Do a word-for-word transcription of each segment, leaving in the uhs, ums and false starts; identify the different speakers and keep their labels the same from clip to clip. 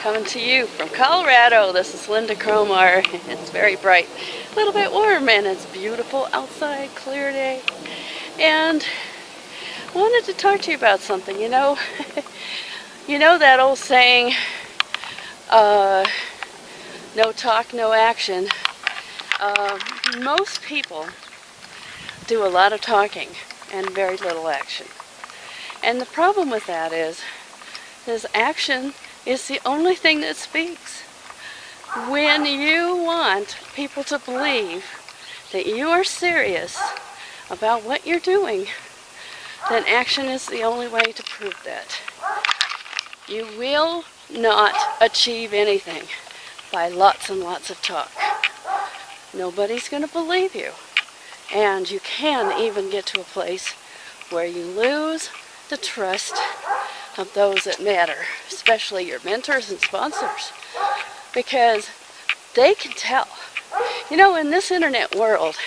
Speaker 1: coming to you from Colorado. This is Lynda Cromar. It's very bright, a little bit warm, and it's beautiful outside, clear day. And I wanted to talk to you about something. You know, you know that old saying, uh, no talk, no action. Uh, most people do a lot of talking and very little action. And the problem with that is, is action is the only thing that speaks. When you want people to believe that you are serious about what you're doing, then action is the only way to prove that. You will not achieve anything by lots and lots of talk. Nobody's going to believe you. And you can even get to a place where you lose the trust of those that matter, especially your mentors and sponsors, because they can tell. You know, in this internet world,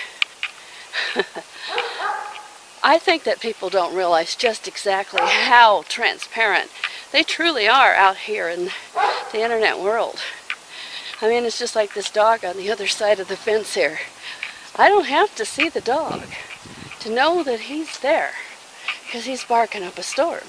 Speaker 1: I think that people don't realize just exactly how transparent they truly are out here in the internet world. I mean, it's just like this dog on the other side of the fence here. I don't have to see the dog to know that he's there, because he's barking up a storm.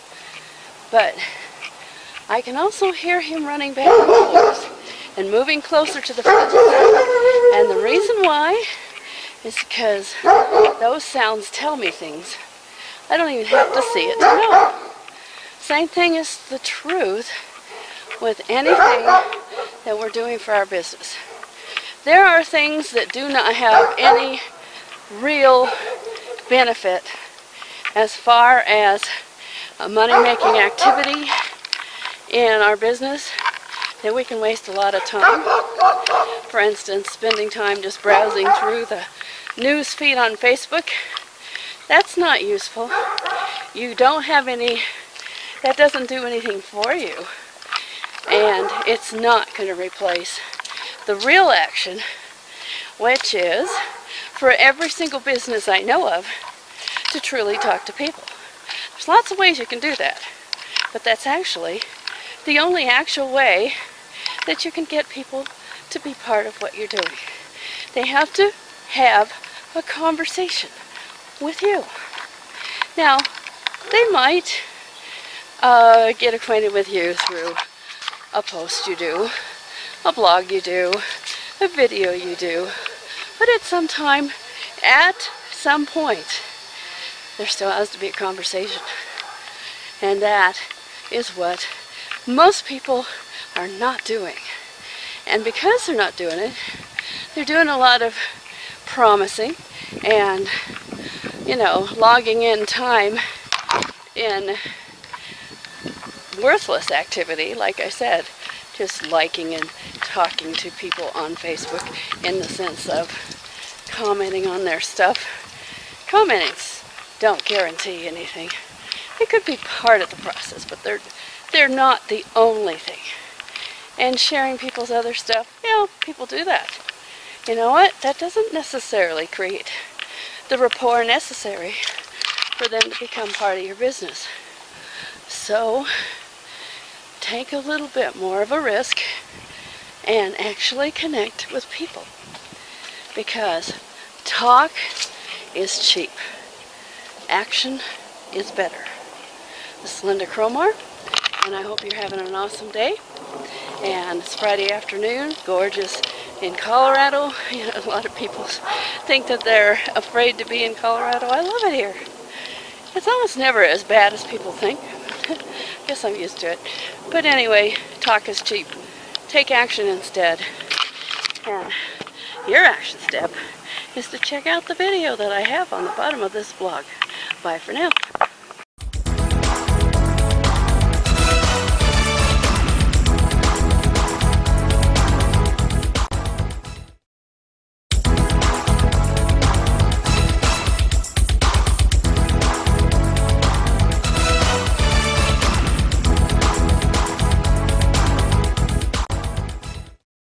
Speaker 1: But I can also hear him running back and forth and moving closer to the front. And the reason why is because those sounds tell me things. I don't even have to see it to know. Same thing is the truth with anything that we're doing for our business. There are things that do not have any real benefit as far as a money-making activity in our business that we can waste a lot of time. For instance, spending time just browsing through the news feed on Facebook. That's not useful. You don't have any, that doesn't do anything for you. And it's not going to replace the real action, which is for every single business I know of to truly talk to people. There's lots of ways you can do that, but that's actually the only actual way that you can get people to be part of what you're doing. They have to have a conversation with you. Now, they might uh, get acquainted with you through a post you do, a blog you do, a video you do, but at some time, at some point, there still has to be a conversation. And that is what most people are not doing. And because they're not doing it, they're doing a lot of promising and, you know, logging in time in worthless activity, like I said, just liking and talking to people on Facebook in the sense of commenting on their stuff. Commenting don't guarantee anything. It could be part of the process, but they're they're not the only thing. And sharing people's other stuff, you know, people do that. You know what? That doesn't necessarily create the rapport necessary for them to become part of your business. So take a little bit more of a risk and actually connect with people, because talk is cheap. Action is better. This is Lynda Cromar, and I hope you're having an awesome day. And it's Friday afternoon, gorgeous in Colorado. You know, a lot of people think that they're afraid to be in Colorado. I love it here. It's almost never as bad as people think. Guess I'm used to it. But anyway, talk is cheap. Take action instead. And your action step is to check out the video that I have on the bottom of this blog. Bye for now.